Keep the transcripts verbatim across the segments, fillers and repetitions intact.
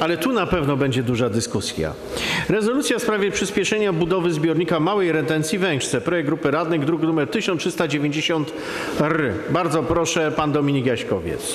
ale tu na pewno będzie duża dyskusja. Rezolucja w sprawie przyspieszenia budowy zbiornika małej retencji w Węgrzce. Projekt grupy radnych, druk nr tysiąc trzysta dziewięćdziesiąt R. Bardzo proszę, pan Dominik Jaśkowiec.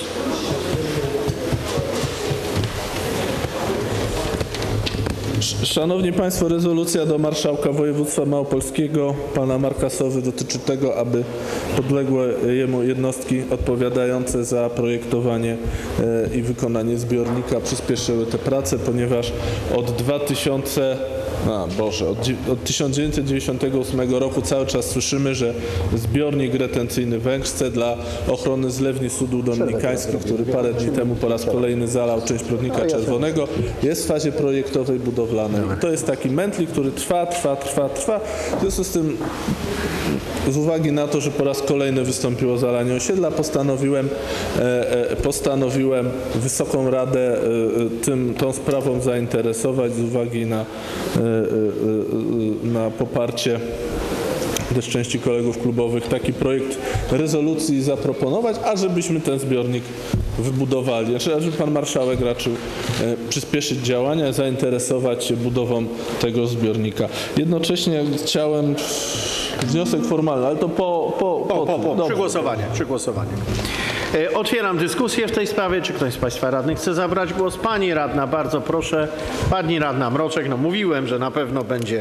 Szanowni Państwo, rezolucja do marszałka województwa małopolskiego, pana Marka Sowy, dotyczy tego, aby podległe jemu jednostki odpowiadające za projektowanie i wykonanie zbiornika przyspieszyły te prace, ponieważ od dwa tysiące A, Boże, od, od tysiąc dziewięćset dziewięćdziesiątego ósmego roku cały czas słyszymy, że zbiornik retencyjny w Węgrzce dla ochrony zlewni Sudu Dominikańskiego, który parę dni temu po raz kolejny zalał część Brodnika Czerwonego, jest w fazie projektowej, budowlanej. To jest taki mętlik, który trwa, trwa, trwa, trwa. W związku z tym, z uwagi na to, że po raz kolejny wystąpiło zalanie osiedla, postanowiłem, e, postanowiłem Wysoką Radę e, tym, tą sprawą zainteresować z uwagi na, e, e, na poparcie też części kolegów klubowych, taki projekt rezolucji zaproponować, ażebyśmy ten zbiornik wybudowali. Znaczy, żeby pan marszałek raczył e, przyspieszyć działania, zainteresować się budową tego zbiornika. Jednocześnie chciałem wniosek formalny, ale to po... Po, po, po, po, po przy głosowaniu. Przy głosowaniu. E, otwieram dyskusję w tej sprawie. Czy ktoś z Państwa radnych chce zabrać głos? Pani radna, bardzo proszę. Pani radna Mroczek, no mówiłem, że na pewno będzie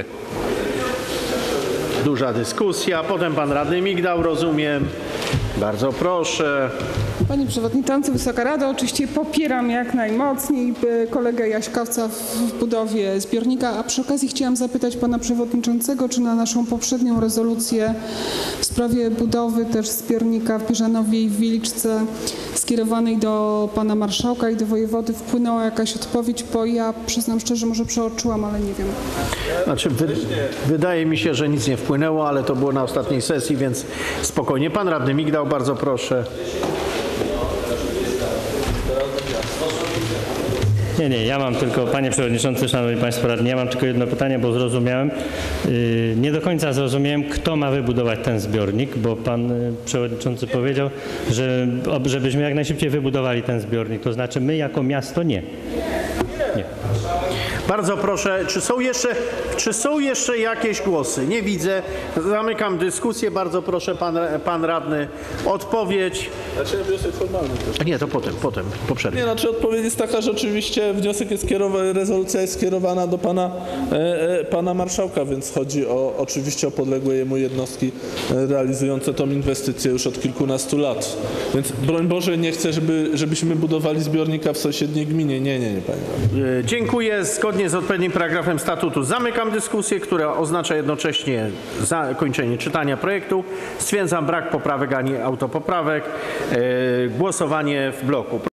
duża dyskusja. Potem pan radny Migdał, rozumiem. Bardzo proszę. Panie Przewodniczący, Wysoka Rado, oczywiście popieram jak najmocniej kolegę Jaśkowca w budowie zbiornika, a przy okazji chciałam zapytać pana Przewodniczącego, czy na naszą poprzednią rezolucję w sprawie budowy też zbiornika w Bieżanowie i w Wiliczce skierowanej do pana marszałka i do wojewody wpłynęła jakaś odpowiedź, bo ja przyznam szczerze, może przeoczyłam, ale nie wiem. Znaczy, wy, wydaje mi się, że nic nie wpłynęło, ale to było na ostatniej sesji, więc spokojnie. Pan radny Migdał, bardzo proszę. Nie, nie, ja mam tylko, panie przewodniczący, szanowni państwo radni, ja mam tylko jedno pytanie, bo zrozumiałem, yy, nie do końca zrozumiałem, kto ma wybudować ten zbiornik, bo pan yy, przewodniczący powiedział, że żebyśmy jak najszybciej wybudowali ten zbiornik, to znaczy my jako miasto nie. Nie. Bardzo proszę, czy są jeszcze, czy są jeszcze jakieś głosy? Nie widzę. Zamykam dyskusję. Bardzo proszę, pan, pan radny, odpowiedź. Znaczy wniosek formalny też. Nie, to potem, potem, po przerwie. Nie, znaczy odpowiedź jest taka, że oczywiście wniosek jest skierowany, rezolucja jest skierowana do pana, e, e, pana marszałka, więc chodzi o, oczywiście o podległe jemu jednostki e, realizujące tą inwestycję już od kilkunastu lat. Więc broń Boże, nie chcę, żeby, żebyśmy budowali zbiornika w sąsiedniej gminie. Nie, nie, nie, panie. E, dziękuję. Zgodnie z odpowiednim paragrafem statutu zamykam dyskusję, która oznacza jednocześnie zakończenie czytania projektu. Stwierdzam brak poprawek ani autopoprawek. E, głosowanie w bloku.